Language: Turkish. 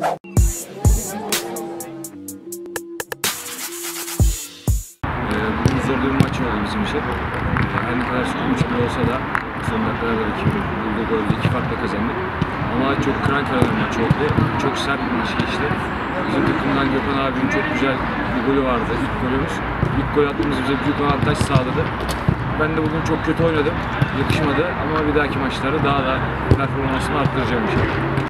Bugün zor bir maç oldu bizim için. Her ne kadar skor 3-1 olsa da son dakikalarda bulduğu golde 2 farkla kazandık. Ama çok kıran kıran bir maç oldu. Çok sert bir maç geçti. Bizim takımdan Gökhan abinin çok güzel bir golü vardı. İlk golümüz. İlk gol attığımız bize büyük avantaj sağladı. Ben de bugün çok kötü oynadım. Yakışmadı ama bir dahaki maçlarda daha da performansımı arttıracağım inşallah.